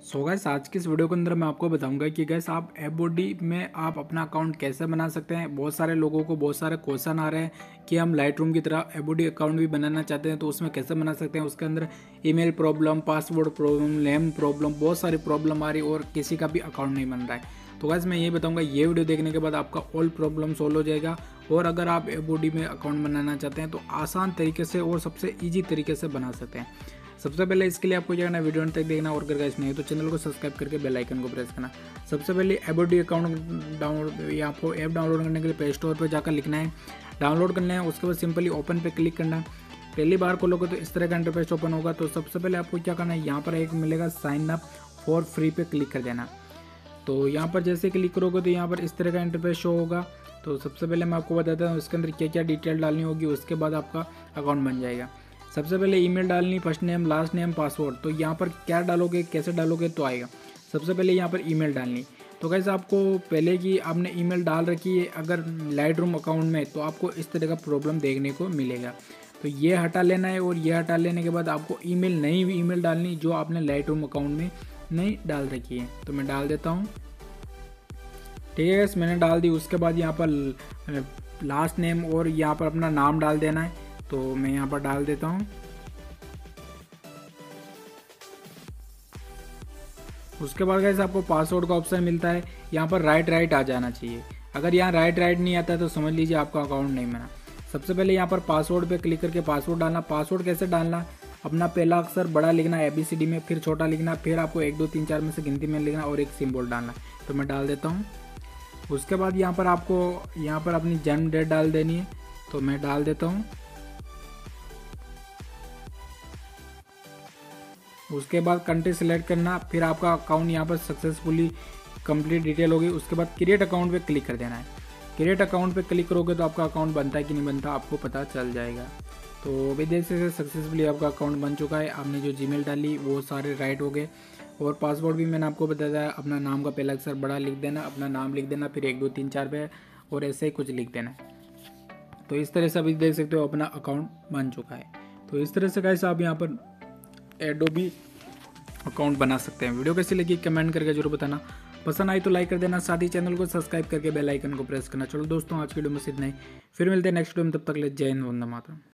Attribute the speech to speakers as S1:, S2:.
S1: So guys आज की इस वीडियो के अंदर मैं आपको बताऊंगा कि गाइस आप ऐप बॉडी में आप अपना अकाउंट कैसे बना सकते हैं। बहुत सारे लोगों को बहुत सारे क्वेश्चन आ रहे हैं कि हम लाइट रूम की तरह ऐप बॉडी अकाउंट भी बनाना चाहते हैं तो उसमें कैसे बना सकते हैं। उसके अंदर email problem, password problem, name problem, बहुत सारी प्रॉब्लम आ रही और किसी का भी अकाउंट नहीं बन रहा है। तो गाइस मैं ये बताऊंगा, ये वीडियो देखने के बाद आपका ऑल प्रॉब्लम सोल्व हो जाएगा। और अगर आप ऐप बॉडी में अकाउंट बनाना चाहते हैं तो आसान तरीके से और सबसे ईजी तरीके से बना सकते हैं। सबसे पहले इसके लिए आपको क्या करना है, वीडियो तक देखना और अगर गाइस नहीं तो चैनल को सब्सक्राइब करके बेल आइकन को प्रेस करना। सबसे पहले ऐप बॉडी अकाउंट डाउनलोड या आपको ऐप डाउनलोड करने के लिए प्ले स्टोर पर जाकर लिखना है, डाउनलोड करना है। उसके बाद सिंपली ओपन पे क्लिक करना है। पहली बार खोलोगे तो इस तरह का इंटरफेस ओपन होगा। तो सबसे पहले आपको क्या करना है, यहाँ पर एक मिलेगा साइन अप फॉर फ्री पे क्लिक कर देना। तो यहाँ पर जैसे क्लिक करोगे तो यहाँ पर इस तरह का इंटरफेस शो होगा। तो सबसे पहले मैं आपको बताता हूँ इसके अंदर क्या क्या डिटेल डालनी होगी, उसके बाद आपका अकाउंट बन जाएगा। सबसे पहले ईमेल डालनी, first name, last name, password. तो यहाँ पर क्या डालोगे, कैसे डालोगे तो आएगा। सबसे पहले यहाँ पर ईमेल डालनी। तो कैसे आपको पहले की आपने ईमेल डाल रखी है अगर लाइट रूम अकाउंट में, तो आपको इस तरह का प्रॉब्लम देखने को मिलेगा। तो ये हटा लेना है और ये हटा लेने के बाद आपको ईमेल नई ईमेल डालनी जो आपने लाइट रूम अकाउंट में नहीं डाल रखी है। तो मैं डाल देता हूँ, ठीक है गैस, मैंने डाल दी। उसके बाद यहाँ पर लास्ट नेम और यहाँ पर अपना नाम डाल देना है। तो मैं यहाँ पर डाल देता हूँ। उसके बाद गैस आपको पासवर्ड का ऑप्शन मिलता है, यहाँ पर राइट आ जाना चाहिए। अगर यहाँ राइट नहीं आता है तो समझ लीजिए आपका अकाउंट नहीं बना। सबसे पहले यहाँ पर पासवर्ड पे क्लिक करके पासवर्ड डालना। पासवर्ड कैसे डालना, अपना पहला अक्षर बड़ा लिखना ABCD में, फिर छोटा लिखना, फिर आपको 1 2 3 4 में से गिनती में लिखना और एक सिंबल डालना। तो मैं डाल देता हूँ। उसके बाद यहाँ पर आपको यहाँ पर अपनी जन्म डेट डाल देनी है। तो मैं डाल देता हूँ। उसके बाद कंट्री सेलेक्ट करना, फिर आपका अकाउंट यहाँ पर सक्सेसफुली कंप्लीट डिटेल होगी। उसके बाद क्रिएट अकाउंट पे क्लिक कर देना है। क्रिएट अकाउंट पे क्लिक करोगे तो आपका अकाउंट बनता है कि नहीं बनता आपको पता चल जाएगा। तो अभी देख सकते सक्सेसफुली आपका अकाउंट बन चुका है। आपने जो जीमेल डाली वो सारे राइट हो गए और पासवर्ड भी मैंने आपको बताया, अपना नाम का पहला अक्षर बड़ा लिख देना, अपना नाम लिख देना, फिर 1 2 3 4 पे और ऐसे ही कुछ लिख देना। तो इस तरह से अभी देख सकते हो अपना अकाउंट बन चुका है। तो इस तरह से कैसे आप यहाँ पर एडोबी अकाउंट बना सकते हैं। वीडियो कैसी लगी कमेंट करके जरूर बताना। पसंद आई तो लाइक कर देना, साथ ही चैनल को सब्सक्राइब करके बेल आइकन को प्रेस करना। चलो दोस्तों आज की वीडियो में इतना ही, फिर मिलते हैं नेक्स्ट वीडियो में। तब तक ले जय हिंद, वंदे मातरम।